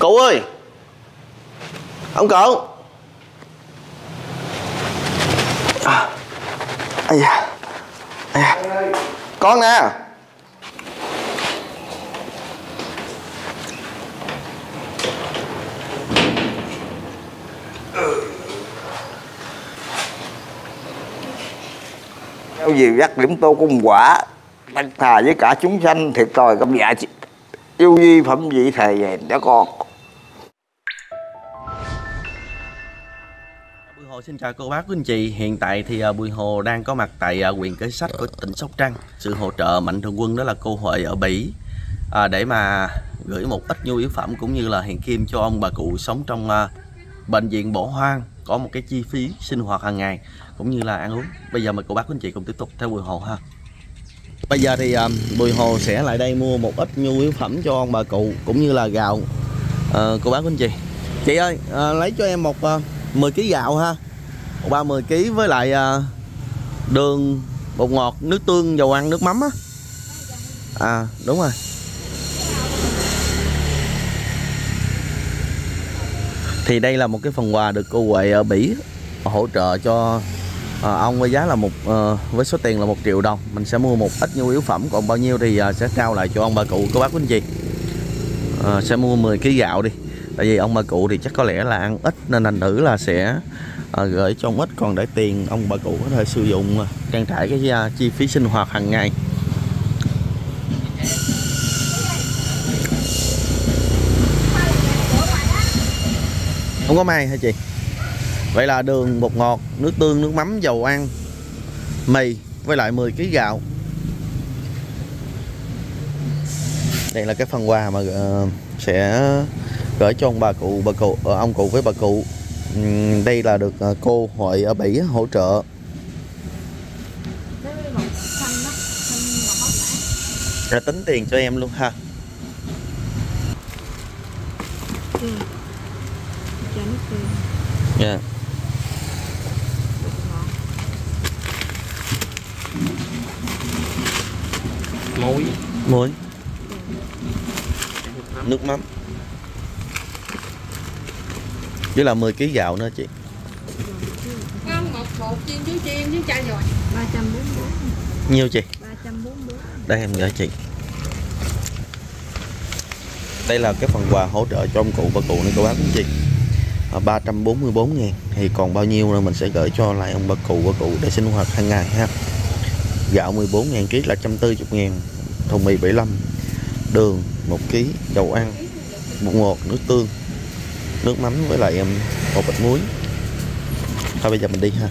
Cụ ơi, ông cụ. Ây da. Con nè. Đâu gì dắt điểm tô cung quả, bạch thà với cả chúng sanh thiệt tòi công dạ yêu duy phẩm vị thề về đó con. Bùi Hồ xin chào cô bác quý anh chị. Hiện tại thì Bùi Hồ đang có mặt tại huyện Kế Sách của tỉnh Sóc Trăng. Sự hỗ trợ mạnh thường quân đó là cô Huệ ở Bỉ, để mà gửi một ít nhu yếu phẩm cũng như là hiện kim cho ông bà cụ sống trong bệnh viện Bỏ Hoang, có một cái chi phí sinh hoạt hàng ngày cũng như là ăn uống. Bây giờ mời cô bác quý anh chị cùng tiếp tục theo Bùi Hồ ha. Bây giờ thì Bùi Hồ sẽ lại đây mua một ít nhu yếu phẩm cho ông bà cụ cũng như là gạo. Cô bác quý anh chị. Chị ơi, lấy cho em một 10 kg gạo ha. Một bao 10 kg với lại đường, bột ngọt, nước tương, dầu ăn, nước mắm á. Đúng rồi. Thì đây là một cái phần quà được cô Huệ ở Bỉ hỗ trợ cho ông với giá là với số tiền là 1 triệu đồng. Mình sẽ mua một ít nhu yếu phẩm, còn bao nhiêu thì sẽ trao lại cho ông bà cụ cô bác quý anh chị. Sẽ mua 10 kg gạo đi. Tại vì ông bà cụ thì chắc có lẽ là ăn ít nên thành thử là sẽ gửi cho ông ít, còn để tiền ông bà cụ có thể sử dụng trang trải cái chi phí sinh hoạt hàng ngày. Không có mai hả chị? Vậy là đường, bột ngọt, nước tương, nước mắm, dầu ăn, mì với lại 10 kg gạo. Đây là cái phần quà mà sẽ gửi cho ông cụ với bà cụ. Đây là được cô Huệ ở Bỉ hỗ trợ. Rồi tính tiền cho em luôn ha. Dạ. Muối, nước mắm, với là 10 kg gạo nữa chị. Một chiên chú chiên với chai rồi 344. Nhiêu chị? 344. Đây em gửi chị. Đây là cái phần quà hỗ trợ cho ông cụ bà cụ này cô bác quý chị. 344.000 thì còn bao nhiêu nữa mình sẽ gửi cho lại ông bà cụ để sinh hoạt hàng ngày ha. Gạo 14.000 kg là 140.000, thùng mì 75, đường 1 kg, dầu ăn, bột ngọt, nước tương, nước mắm với lại một bịch muối. Thôi bây giờ mình đi ha.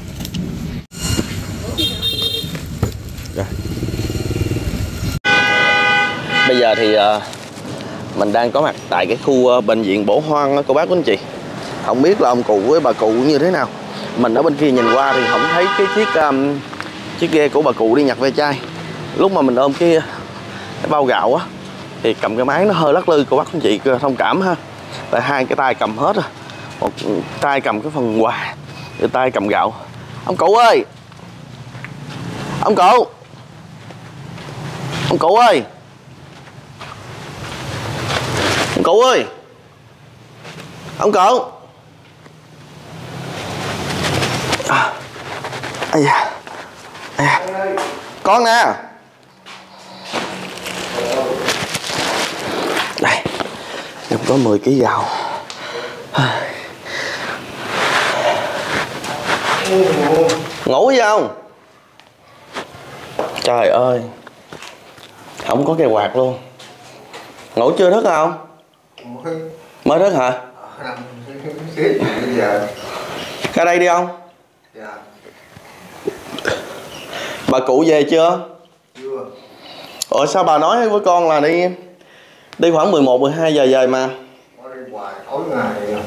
Rồi. Bây giờ thì mình đang có mặt tại cái khu bệnh viện Bỏ Hoang đó cô bác quý anh chị. Không biết là ông cụ với bà cụ như thế nào. Mình ở bên kia nhìn qua thì không thấy cái chiếc ghe của bà cụ đi nhặt ve chai. Lúc mà mình ôm cái bao gạo á thì cầm cái máy nó hơi lắc lư cô bác quý anh chị thông cảm ha. Tại hai cái tay cầm hết rồi. Một tay cầm cái phần quà, một tay cầm gạo. Ông cụ ơi. Ông cụ. Ông cụ ơi. Ông cụ ơi. Ông cụ. Ây da. Con nè. Đây. Em có 10 kg gạo. Ngủ gì không? Trời ơi. Không có cây quạt luôn. Ngủ chưa thức không? Mới thức hả? Ra đây đi không? Dạ. Bà cụ về chưa? Chưa. Ủa sao bà nói với con là đi khoảng 11-12 giờ về mà. Có đi hoài tối ngày.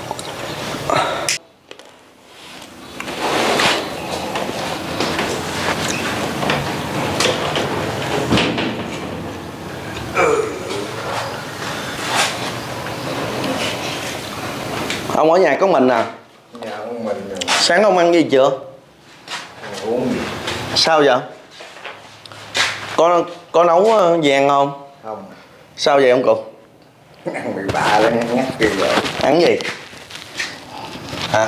Ông ở nhà có mình à? Nhà của mình. Sáng ông ăn gì chưa? Uống gì? Sao vậy? Có nấu vàng không? Không. Sao vậy ông cụ? Ăn bị bạ lên nhắc kia rồi. Ăn gì? Hả?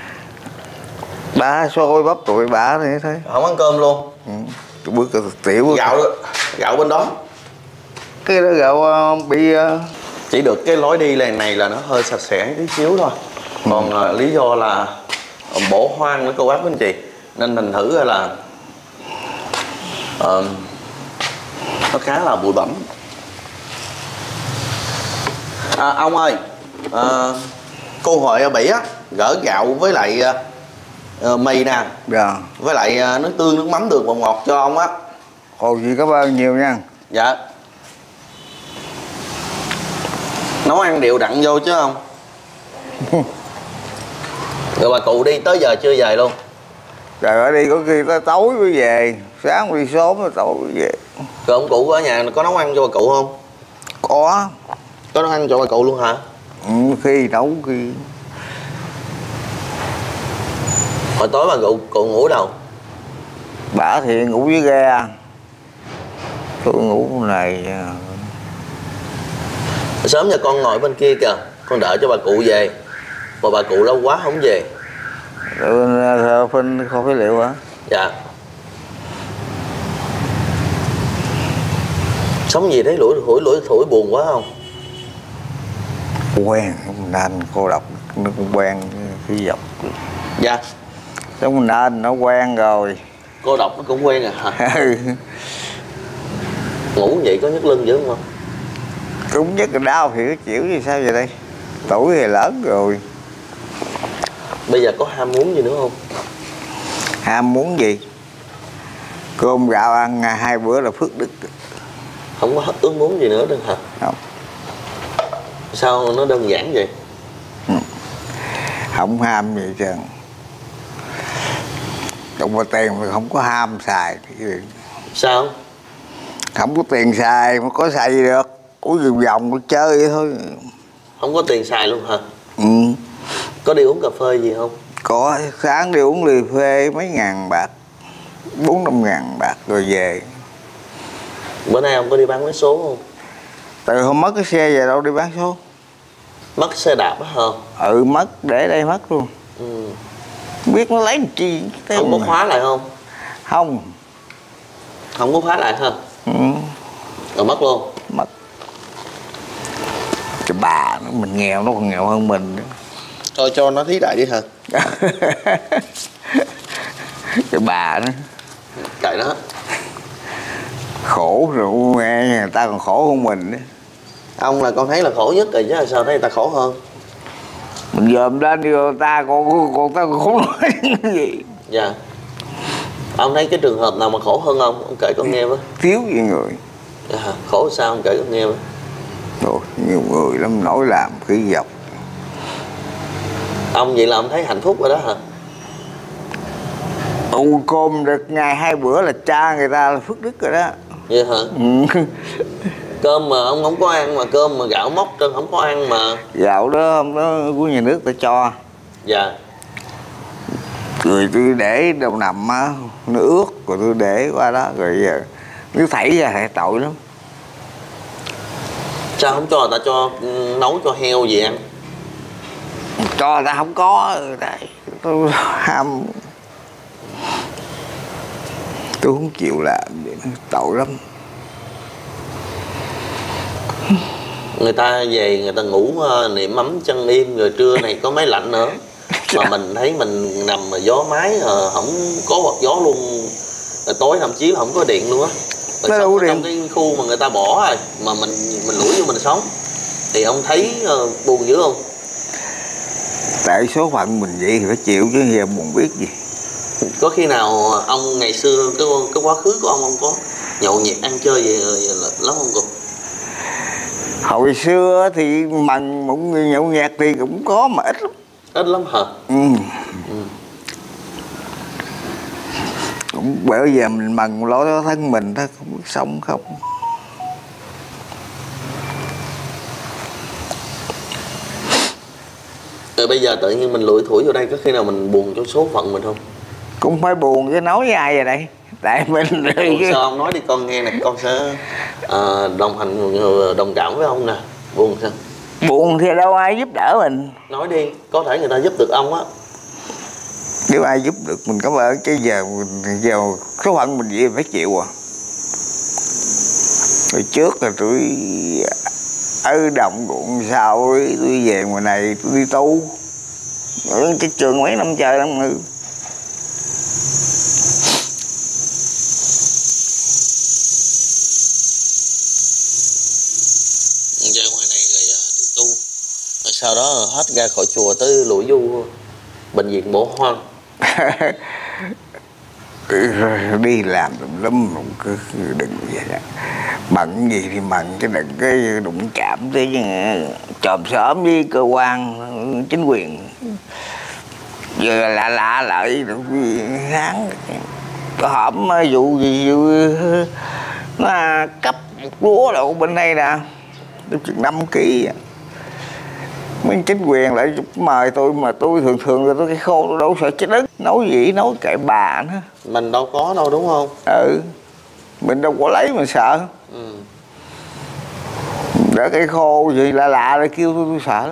Bả xôi bắp tụi bả này thôi. Không ăn cơm luôn? Cái bữa tiểu Gạo bên đó. cái đó gạo bị Chỉ được cái lối đi này là nó hơi sạch sẽ tí xíu thôi. Còn lý do là bổ hoang với cô bác với anh chị, nên thành thử là nó khá là bụi bặm. Ông ơi, cô Huệ ở Bỉ á gỡ gạo với lại mì nè, dạ. với lại nước tương nước mắm đường bột ngọt cho ông á. Ồ gì cảm ơn nhiều nha. Dạ. Nấu ăn đều đặn vô chứ không? Rồi bà cụ đi tới giờ chưa về luôn? Trời ơi, đi có khi tới tối mới về, sáng đi sớm rồi tối mới về. Rồi ông cụ ở nhà có nấu ăn cho bà cụ không? Có. Có nấu ăn cho bà cụ luôn hả? Khi nấu khi. Hồi tối bà cụ ngủ đâu? Bả thì ngủ với ghe, tôi ngủ này. Sớm giờ con ngồi bên kia kìa, con đợi cho bà cụ về. Mà bà cụ lâu quá không về. Phân kho phế liệu hả? Dạ. Sống gì thấy lủi buồn quá không? Quen, nên cô độc nó cũng quen khi dọc. Dạ. Sống nên nó quen rồi. Cô độc nó cũng quen à hả? Ngủ vậy có nhức lưng dữ không? Cũng rất là đau thì chịu gì sao vậy đây? Tuổi thì lớn rồi. Bây giờ có ham muốn gì nữa không? Ham muốn gì? Cơm gạo ăn ngày 2 bữa là phước đức. Không có ước muốn gì nữa đâu hả? Không. Sao nó đơn giản vậy? Không ham gì chứ. Không có tiền mà không có ham xài. Sao? Không có tiền xài mà có xài gì được. Uống vòng vòng có chơi vậy thôi. Không có tiền xài luôn hả? Ừ. Có đi uống cà phê gì không? Có, sáng đi uống ly phê mấy ngàn bạc, 4-5 ngàn bạc rồi về. Bữa nay ông có đi bán vé số không? Từ hôm mất cái xe về đâu đi bán số. Mất xe đạp á hả? Mất, để đây mất luôn. Biết nó lấy làm chi. Không có khóa lại không? Không. Không có khóa lại hả? Rồi mất luôn? Mất. Cái bà nó, mình nghèo nó còn nghèo hơn mình nữa. Thôi cho nó thí đại đi hả? Cái bà đó Kệ nó. khổ rồi nghe người ta còn khổ hơn mình nữa. Ông là con thấy là khổ nhất rồi chứ sao thấy người ta khổ hơn? Mình dòm lên đi ta còn ta còn khổ nói cái gì. Dạ. Ông thấy cái trường hợp nào mà khổ hơn ông kể con nghe với. Thiếu gì người. Dạ. Khổ sao ông kể con nghe với. Rồi, nhiều người lắm nổi làm khí dọc. Ông vậy là ông thấy hạnh phúc rồi đó hả? Ăn cơm được ngày 2 bữa là cha người ta là phước đức rồi đó. Vậy hả? Cơm mà ông không có ăn, mà cơm mà gạo mốc trên không có ăn mà. Gạo đó hôm đó của nhà nước ta cho. Dạ. Rồi tôi để đầu nằm á, nó ướt rồi tôi để qua đó rồi giờ nếu thảy ra thì tội lắm. Sao không cho người ta cho nấu cho heo gì ăn? Cho người ta không có. Tôi ham. Tôi không chịu làm vậy, tội lắm. Người ta về người ta ngủ niệm ấm chân im, rồi trưa này có máy lạnh nữa. Mà mình thấy mình nằm mà gió mái không có quạt gió luôn, rồi tối thậm chí là không có điện luôn á. Rồi sống ở trong cái khu mà người ta bỏ rồi mà mình lủi vô mình sống thì ông thấy buồn dữ không? Tại số phận mình vậy thì phải chịu chứ giờ buồn biết gì. Có khi nào ông ngày xưa cái quá khứ của ông có nhậu nhẹt ăn chơi vậy lắm không cô? Hồi xưa thì mần một người nhậu nhẹt thì cũng có mà ít lắm. Ít lắm hả? Cũng bởi giờ mình mần lo cho thân mình thôi, không biết sống không. Rồi bây giờ tự nhiên mình lủi thủi vô đây, có khi nào mình buồn cho số phận mình không? Cũng phải buồn chứ nói với ai vậy đây? Tại mình Sao ông nói đi con nghe nè, con sẽ đồng hành đồng cảm với ông nè. Buồn sao? Buồn thì đâu ai giúp đỡ mình. Nói đi, có thể người ta giúp được ông á. Nếu ai giúp được mình cảm ơn, chứ giờ số phận mình vậy phải chịu à. Hồi trước là tôi ở đồng ruộng sao tôi về ngoài này tôi đi tu ở cái trường mấy năm trời lắm. Ra ngoài này rồi đi tu, rồi sau đó hết ra khỏi chùa tới Lụa Du, bệnh viện Mổ Hoang. Đi làm tùm lum, cứ đừng vậy đó. Bận gì thì bận, chứ đừng cái đụng chạm tới chòm xóm với cơ quan chính quyền. Giờ lạ lại tháng có hổm vụ gì nó cấp một lúa đâu bên đây nè, chừng 5 kg. Mấy chính quyền lại mời tôi, mà tôi thường là tôi cái khô tôi đâu sợ chết đứng. Nói gì nói kệ bà nữa. Mình đâu có đâu đúng không? Ừ, mình đâu có lấy mà sợ. Ừ. Để cái khô gì lạ để kêu tôi sợ đó.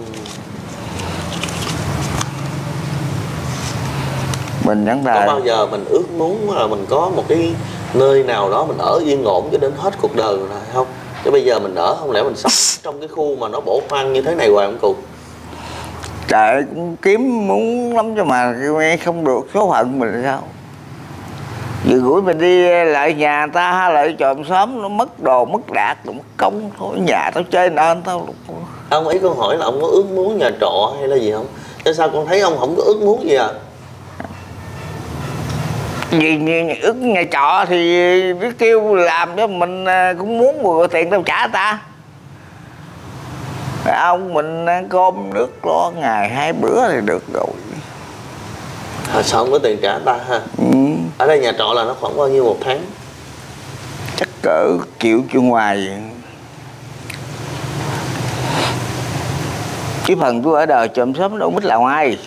Mình vẫn Có bao giờ mình ước muốn là mình có một cái nơi nào đó mình ở yên ổn cho đến hết cuộc đời rồi này không? Chứ bây giờ mình ở không lẽ mình sống trong cái khu mà nó bổ hoang như thế này hoài không cụ? Trời, cũng kiếm muốn lắm chứ mà nghe không được, số phận mình sao? Vừa gửi mình đi lại nhà ta hay lại chòm xóm nó mất đồ mất đạt, mất công thôi. Nhà tao chơi nên tao. Ông ấy con hỏi là ông có ước muốn nhà trọ hay là gì không? Chứ sao con thấy ông không có ước muốn gì à? Vì ước nhà trọ thì nó kêu làm cho mình cũng muốn vừa tiền tao trả ta. Ông mình ăn cơm nước lo ngày 2 bữa thì được rồi. Sao không có tiền trả ta ha? Ở đây nhà trọ là nó khoảng bao nhiêu một tháng? Chắc cỡ triệu ngoài. Chứ phần tôi ở đời chòm xóm đâu biết là ai.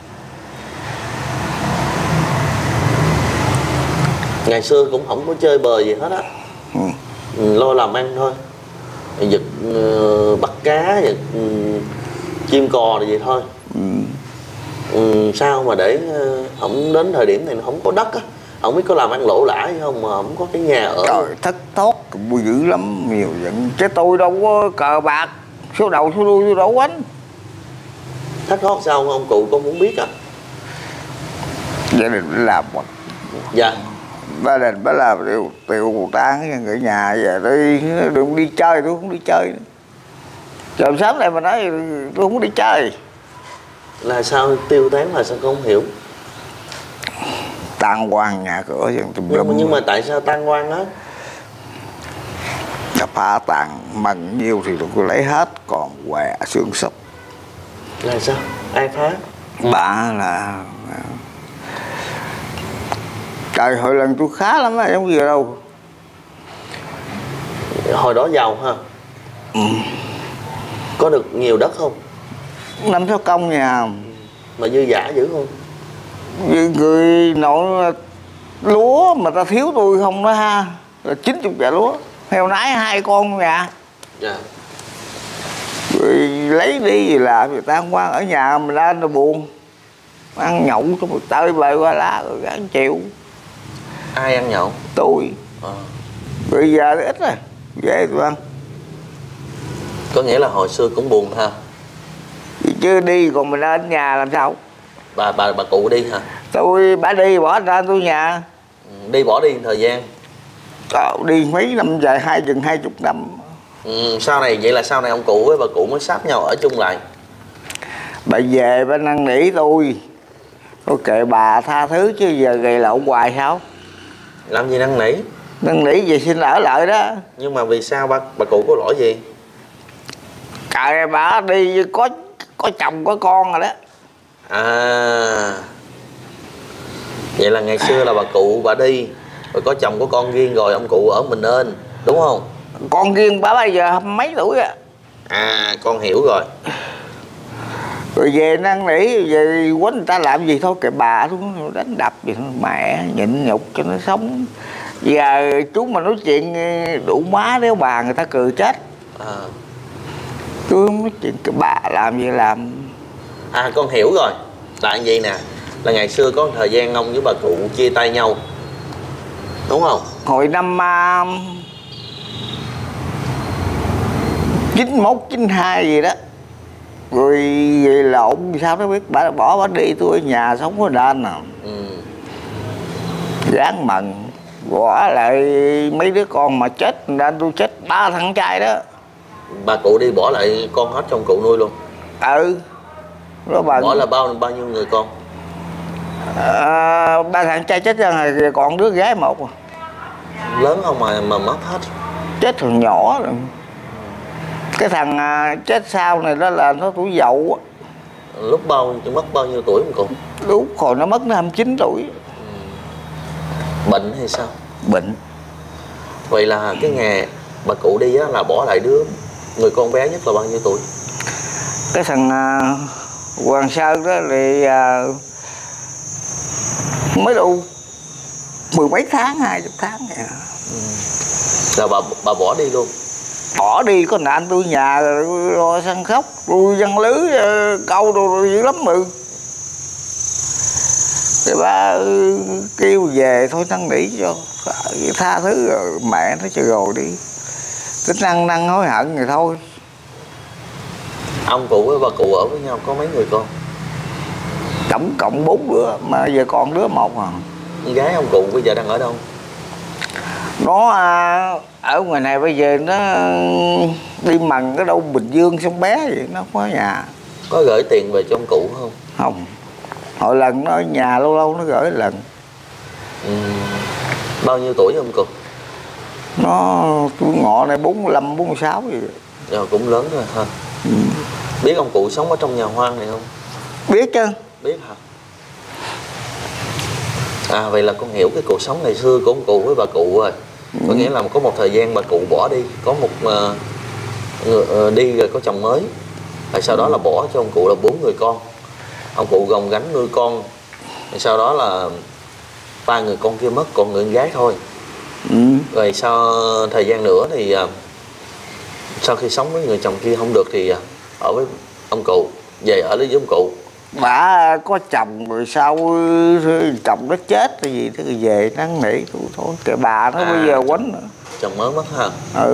Ngày xưa cũng không có chơi bời gì hết á. Lo làm ăn thôi. Giật bắt cá, giật chim cò là gì thôi. Sao mà để không đến thời điểm này nó không có đất á, không biết có làm ăn lỗ lã hay không mà không có cái nhà ở. Trời, thất thoát dữ lắm, nhiều giận. Chứ tôi đâu có cờ bạc, số đầu số đuôi tôi đâu quánh. Thất thoát sao ông cụ con muốn biết à? Gia đình làm một. Dạ. Gia đình phải làm tiêu tan ở nhà về tôi đừng đi chơi, tôi không đi chơi nữa. Chòm xóm này mà nói tôi không đi chơi. Là sao tiêu tán là sao con không hiểu? Tan hoang nhà cửa nhưng mà tại sao tan hoang á? Phá tàn mần nhiêu thì tôi lấy hết, còn què xương sụp. Là sao? Ai phá? Bà là trời, hồi lần tôi khá lắm á, giống gì đâu. Hồi đó giàu ha? Có được nhiều đất không? 5-6 công nhà. Mà dư dả dữ không? Người nội lúa mà ta thiếu tôi không đó ha, là 90 vạ lúa, heo nái 2 con nhà. Dạ. Rồi lấy đi gì làm, người ta ăn quan ở nhà mình lên là buồn, ăn nhậu cho một tơi bời qua lá rồi gắng chịu. Ai ăn nhậu? Tôi. Bây giờ thì ít rồi, dễ tôi ăn. Có nghĩa là hồi xưa cũng buồn ha? Chứ đi còn mình ở nhà làm sao? Bà cụ đi hả? Tôi bà đi bỏ ra tôi nhà. Đi bỏ đi thời gian? Đi mấy năm dài, chừng 20 năm. Sau này vậy là sau này ông cụ với bà cụ mới sáp nhau ở chung lại? Bà về bà năn nỉ tôi kệ bà tha thứ, chứ giờ gầy lộn hoài sao? Làm gì năn nỉ? Năn nỉ về xin ở lại đó. Nhưng mà vì sao bà cụ có lỗi gì? Kệ bà đi, có chồng có con rồi đó. À, vậy là ngày xưa là bà cụ bà đi rồi có chồng có con riêng rồi, ông cụ ở mình nên, đúng không? Con riêng bà bây giờ mấy tuổi à? À, con hiểu rồi. Rồi về năn nỉ, về quánh người ta làm gì thôi kệ bà, tôi đánh đập gì thôi. Mẹ nhịn nhục cho nó sống. Giờ chú mà nói chuyện đủ má đéo bà người ta cười chết. Tôi không nói chuyện cái bà làm gì làm. À con hiểu rồi. Là như vậy nè, là ngày xưa có một thời gian ông với bà cụ chia tay nhau, đúng không? Hồi năm 91, 92 gì đó. Rồi lộn sao nó biết, bà bỏ bà đi, tôi ở nhà sống ở đền à. Gán mần bỏ lại mấy đứa con mà chết, nên tôi chết 3 thằng trai đó. Bà cụ đi bỏ lại con hết trong cụ nuôi luôn? Nó bà bỏ là bao nhiêu người con? 3 thằng trai chết rồi, còn đứa gái một à. Lớn không mà mất hết? Chết thằng nhỏ rồi. Cái thằng chết sau này đó là nó tuổi dậu á. Lúc mất bao nhiêu tuổi không cụ? Lúc hồi nó mất nó 29 tuổi. Bệnh hay sao? Bệnh. Vậy là cái ngày bà cụ đi á, là bỏ lại người con bé nhất là bao nhiêu tuổi? Cái thằng Hoàng Sơn đó thì mới đủ 10 mấy tháng, 20 tháng này. Là bà bỏ đi luôn? Bỏ đi, có anh tôi nhà rồi săn khóc, tôi văn lưới câu đồ dữ lắm mà. Thì ba kêu về thôi năn nỉ cho tha thứ rồi mẹ nó cho rồi đi. Tính năng hối hận rồi thôi. Ông cụ với bà cụ ở với nhau có mấy người con? Tổng cộng 4 đứa mà giờ còn đứa một à. Con gái ông cụ bây giờ đang ở đâu? Nó ở ngoài này bây giờ nó đi mần cái đâu Bình Dương xong bé vậy, nó không có nhà. Có gửi tiền về cho ông cụ không? Không. Hồi lần nó ở nhà lâu lâu nó gửi lần. Bao nhiêu tuổi ông cụ? Nó tuổi ngọ này 45, 46 gì. Rồi cũng lớn rồi ha. Biết ông cụ sống ở trong nhà hoang này không? Biết chứ. Biết hả? À vậy là con hiểu cái cuộc sống ngày xưa của ông cụ với bà cụ rồi. Có nghĩa là có một thời gian bà cụ bỏ đi, có một người đi rồi có chồng mới. Rồi sau đó là bỏ cho ông cụ là 4 người con. Ông cụ gồng gánh nuôi con. Rồi sau đó là 3 người con kia mất, còn người con gái thôi. Rồi sau thời gian nữa thì sau khi sống với người chồng kia không được thì ở với ông cụ, về ở với ông cụ. Bà có chồng rồi sau chồng nó chết thì gì thì về năn nỉ tôi thôi. Cái bà nó bây giờ quánh nữa. Chồng mới mất hả?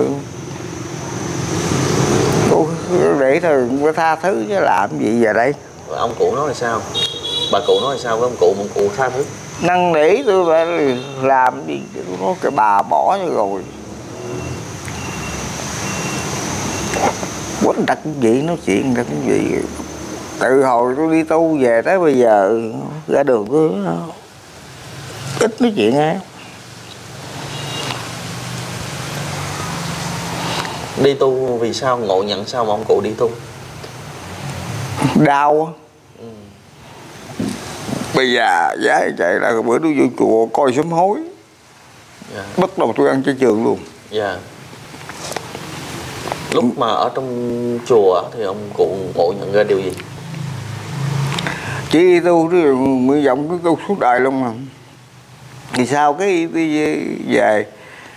Tôi để thôi có tha thứ chứ làm gì giờ đây. Rồi ông cụ nói là sao? Bà cụ nói là sao với ông cụ tha thứ? Năn nỉ tôi phải làm gì, tôi nói cái bà bỏ cho rồi. Quánh đặt cái gì, nói chuyện đặt cái gì. Từ hồi tôi đi tu về tới bây giờ ra đường tôi ít nói chuyện á. Đi tu vì sao, ngộ nhận sao mà ông cụ đi tu? Đau. Bây giờ giá chạy là bữa tôi vô chùa coi sớm hối. Bắt đầu tôi ăn chay trường luôn. Lúc mà ở trong chùa thì ông cụ ngộ nhận ra điều gì? Chỉ tu thì nguyện vọng cứ tu suốt đời luôn mà. Thì sao cái về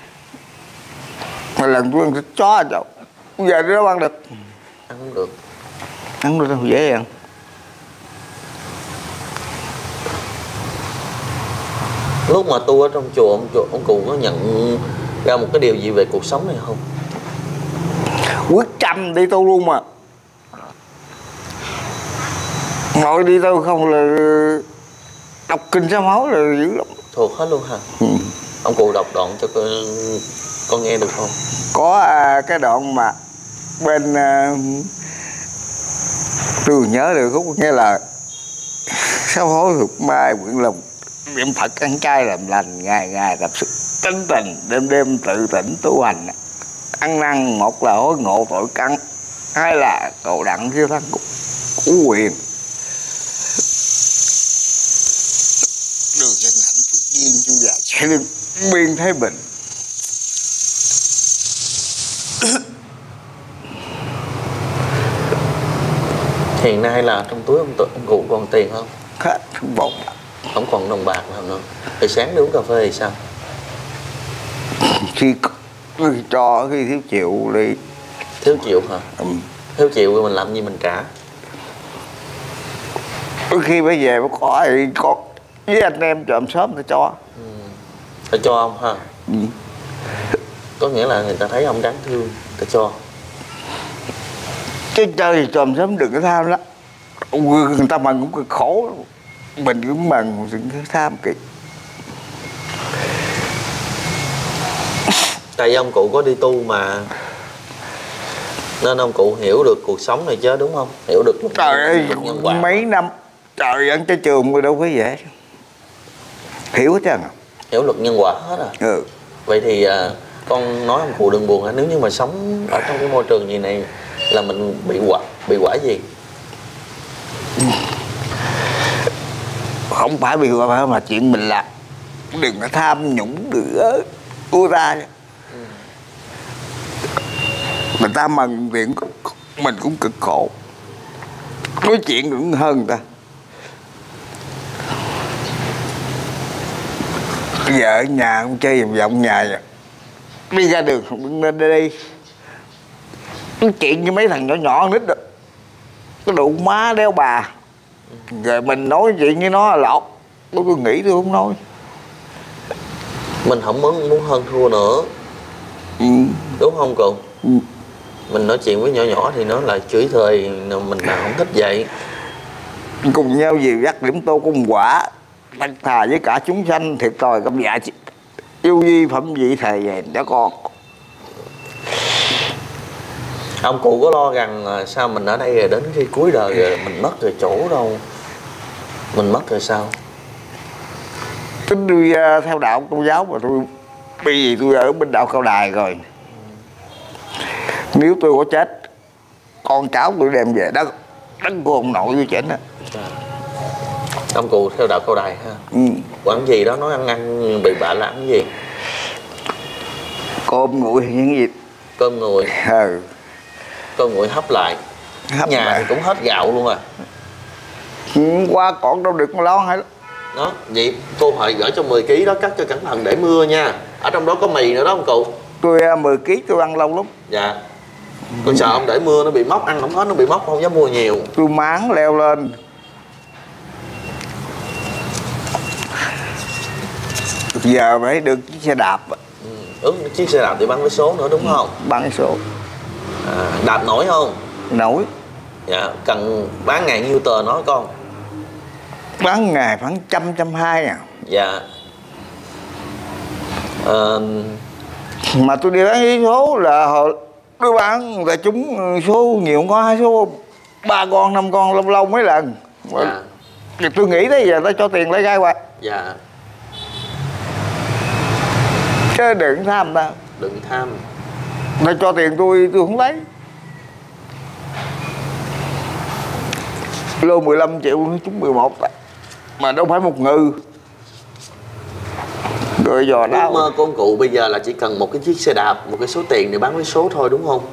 mà lần tôi ăn thịt chó rồi giờ nó ăn được. Ăn không được. Ăn được đâu, dễ ăn. Lúc mà tu ở trong chùa, ông cụ có nhận ra một cái điều gì về cuộc sống này không? Quyết tâm đi tu luôn mà. Ngồi đi tu không là đọc kinh sám hối là dữ lắm. Thuộc hết luôn hả? Ông cụ đọc đoạn cho con nghe được không? Có cái đoạn mà bên tôi nhớ được khúc nghe là sám hối thuộc mai nguyện lòng niệm Phật ăn chay làm lành, ngày ngày tập sức tinh tình, đêm đêm tự tỉnh tu hành. Ăn năn, một là hối ngộ tội căn, hai là cầu đặng siêu thắng của quyền. Đường chân hạnh phúc duyên chung già sẽ được biên thái bình. Hiện nay là trong túi ông cụ còn tiền không? Hết bột. Không còn đồng bạc nào nữa. Thì sáng đi uống cà phê thì sao? Khi cho khi thiếu chịu đi. Thiếu chịu hả? Thiếu chịu mình làm gì mình trả. Đôi khi bây giờ có thì có với anh em trộm sớm ta cho. Ta cho ông ha. Có nghĩa là người ta thấy ông đáng thương, ta cho. Chứ chơi thì trộm sớm đừng có tham lắm. Người ta mừng cũng cực khổ, mình cũng mừng, đừng có tham kì. Tại vì ông cụ có đi tu mà, nên ông cụ hiểu được cuộc sống này chứ, đúng không? Hiểu được luật, Trời ơi, nhân quả. mấy năm trời ăn tới trường mà đâu phải dễ. Hiểu hết trơn à? Hiểu luật nhân quả hết à? Ừ. Vậy thì con nói ông cụ đừng buồn hả? Nếu như mà sống ở trong cái môi trường gì này là mình bị quả gì? Không phải bị quả mà chuyện mình làm, đừng có tham nhũng nữa của ta. Người ta mừng tiền mình cũng cực khổ, nói chuyện cũng hơn người ta. Giờ ở nhà không chơi vòng vòng nhà vậy. Đi ra đường không nên đi. Nói chuyện với mấy thằng nhỏ nhỏ nít đó, cái đủ má đeo bà. Rồi mình nói chuyện với nó là lọt. Tôi nghĩ tôi không nói. Mình không muốn hơn thua nữa. Đúng không cụ? Mình nói chuyện với nhỏ nhỏ thì nó lại chửi thời, mình là không thích vậy. Cùng nhau dìu dắt điểm tô cung quả, bạch thà với cả chúng sanh thiệt tòi công dạ yêu duy phẩm vị thầy về đó con. Ông cụ có lo rằng sao mình ở đây rồi đến khi cuối đời rồi mình mất rồi chỗ đâu, mình mất rồi sao? Tính đi theo đạo tôn giáo mà tôi bây giờ tôi ở bên đạo Cao Đài rồi. Nếu tôi có chết, con cháu tôi đem về đất của ông nội tôi chỉnh á. Ông cụ theo đạo Cao Đài ha. Quán gì đó nói ăn bị bạ là ăn gì? Cơm nguội những gì? Cơm nguội. Cơm nguội hấp lại. Hấp nhà lại. thì cũng hết gạo luôn à. Qua còn đâu được con lon hay đó. Đó, vậy cô hỏi gửi cho 10 kg đó, cắt cho cẩn thận để mưa nha. Ở trong đó có mì nữa đó ông cụ. Tôi 10 kg tôi ăn lâu lắm. Dạ. Con sợ ông để mưa nó bị mốc, ăn không hết nó bị mốc, không dám mua nhiều. Tôi máng leo lên. Giờ mới được chiếc xe đạp. Chiếc xe đạp thì bán vé số nữa đúng không? Bán vé số. Đạp nổi không? Nổi. Dạ, cần bán ngày nhiêu tờ nói con? Bán ngày khoảng 120 à. Dạ. Mà tôi đi bán vé số là hồi tôi bán là chúng số nhiều không có, 2 số 3 con 5 con lâu lâu mấy lần. Dạ. Thì tôi nghĩ tới giờ ta cho tiền lấy gai qua. Dạ. Chứ đừng tham ta. Đừng tham. Ta cho tiền tôi không lấy. Lô 15 triệu chúng 11 mà đâu phải một ngư. Rồi giờ Ước đau. mơ của ông cụ bây giờ là chỉ cần một cái chiếc xe đạp, một cái số tiền để bán vé số thôi đúng không?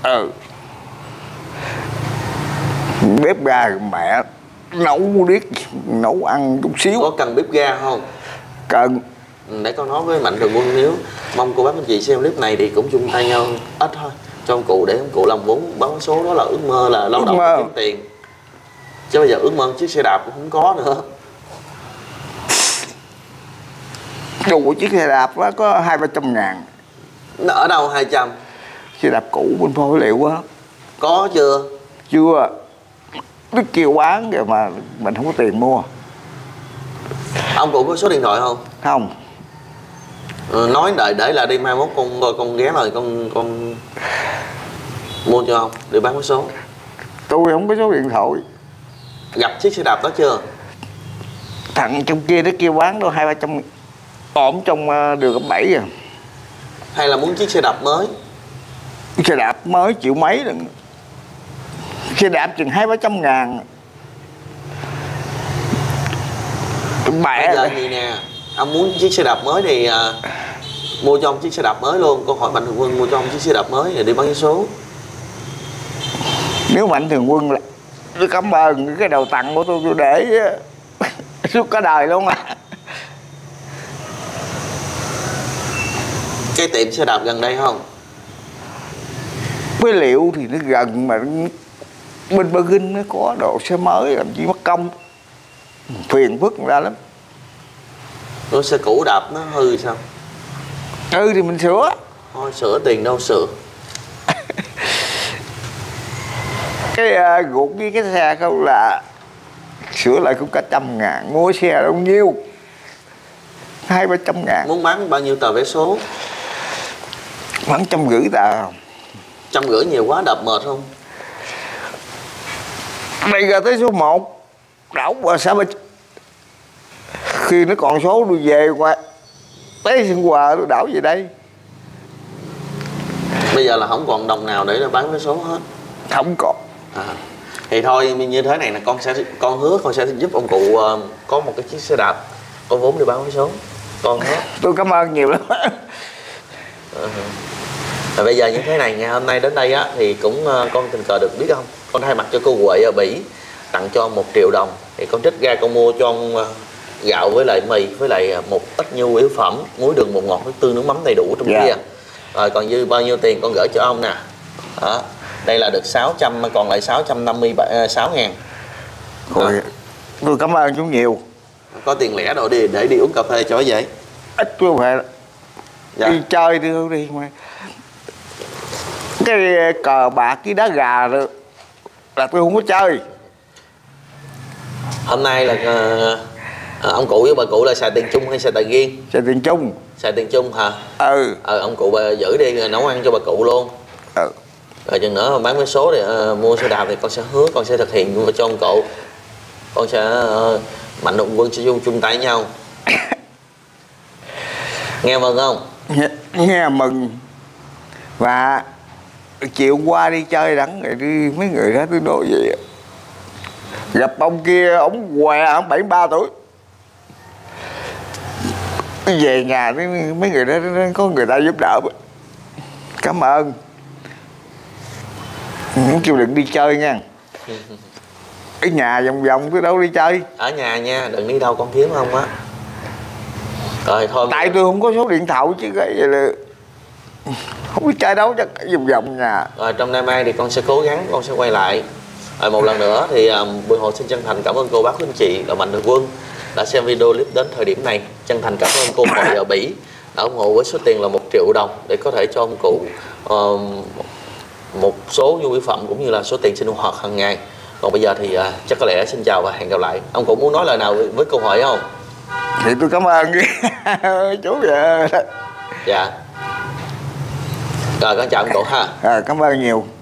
Bếp ga mẹ nấu điếc, nấu ăn chút xíu. Có cần bếp ga không? Cần. Để con nói với Mạnh Thường Quân, nếu mong cô bác anh chị xem clip này thì cũng chung tay nhau ít thôi cho ông cụ, để ông cụ làm vốn bán vé số. Đó là ước mơ, là lao động kiếm tiền. Chứ bây giờ ước mơ chiếc xe đạp cũng không có nữa. Đủ chiếc xe đạp đó có 200-300 ngàn. Nó ở đâu 200? Xe đạp cũ bên phôi liệu á. Có chưa? Chưa. Đức kêu bán kìa mà mình không có tiền mua. Ông cụ có số điện thoại không? Không. Nói đợi để là đi mai mốt con ghé rồi con mua cho ông để bán vé số. Tôi không có số điện thoại. Gặp chiếc xe đạp đó chưa? Thằng trong kia nó kêu bán đâu 200-300 ổn trong đường cấp 7 à. Hay là muốn chiếc xe đạp mới? Xe đạp mới triệu mấy lần. Xe đạp chừng 200-300 ngàn. Bây giờ gì nè, ông muốn chiếc xe đạp mới thì mua cho ông chiếc xe đạp mới luôn. Con hỏi Mạnh Thường Quân mua cho ông chiếc xe đạp mới rồi đi bán vé số. Nếu Mạnh Thường Quân là tôi cảm ơn cái đầu tặng của tôi để suốt cả đời luôn à. Cái tiệm xe đạp gần đây không? Phế liệu thì nó gần mà bên Bơ Ginh nó có độ xe mới làm gì mất công, phiền phức người ta lắm. Rồi xe cũ đạp nó hư sao? Ừ thì mình sửa. Thôi sửa tiền đâu sửa. Cái ruột với cái xe không là sửa lại cũng cả 100.000, mua xe đâu nhiêu 200-300.000. Muốn bán bao nhiêu tờ vé số? Khoảng 150 tờ. 150 nhiều quá đạp mệt không? Bây giờ tới số 1 đảo qua xã Bình, khi nó còn số tôi về qua tới Sơn Hòa tôi đảo về đây. Bây giờ là không còn đồng nào để bán vé số hết. Không còn. Thì thôi như thế này là con hứa con sẽ giúp ông cụ có một cái chiếc xe đạp có vốn để bán vé số. Con hứa. Tôi cảm ơn nhiều lắm. Và bây giờ như thế này nha, hôm nay đến đây á thì cũng con tình cờ được biết không, con thay mặt cho cô Huệ ở Bỉ tặng cho 1 triệu đồng, thì con trích ra con mua cho ông gạo với lại mì với lại một ít nhu yếu phẩm, muối đường bột ngọt nước tương nước mắm đầy đủ trong kia. Rồi còn dư bao nhiêu tiền con gửi cho ông nè. Đó. Đây là được 600, còn lại 656.000. Tôi cảm ơn chú nhiều. Có tiền lẻ đồ đi để đi uống cà phê cho vậy. Ít tôi phải đi chơi đi không đi mà. Cái cờ bạc với đá gà rồi là tôi không có chơi. Hôm nay là ông cụ với bà cụ là xài tiền chung hay xài tiền riêng? Xài tiền chung. Xài tiền chung hả? Ông cụ giữ đi nấu ăn cho bà cụ luôn. Rồi chừng nữa bán vé số thì mua xe đạp thì con sẽ hứa con sẽ thực hiện cho ông cụ. Con sẽ mạnh động quân sẽ chung tay nhau. Nghe mừng không? Nghe mừng. Và chiều qua đi chơi đắng rồi đi mấy người đó tôi nói vậy. Gặp ông kia ông què, ông 73 tuổi. Về nhà mấy người đó có người ta giúp đỡ. Cảm ơn. Không chịu đừng đi chơi nha. Ở nhà vòng vòng tới đâu đi chơi. Ở nhà nha, đừng đi đâu con thiếu không á. Rồi thôi. Tại tôi không có số điện thoại chứ cái vậy là không biết chơi đâu chắc vòng vòng nhà. Rồi trong nay mai thì con sẽ cố gắng, con sẽ quay lại. Rồi một lần nữa thì Bùi Hồ xin chân thành cảm ơn cô bác anh chị và Mạnh Thường Quân đã xem video clip đến thời điểm này. Chân thành cảm ơn cô Huệ ở Bỉ đã ủng hộ với số tiền là 1 triệu đồng để có thể cho ông cụ một số nhu yếu phẩm cũng như là số tiền sinh hoạt hàng ngày. Còn bây giờ thì chắc có lẽ xin chào và hẹn gặp lại. Ông cụ muốn nói lời nào với cô Huệ không? Thì tôi cảm ơn chú vậy. Dạ. Rồi con chào ông cụ ha. Cảm ơn nhiều.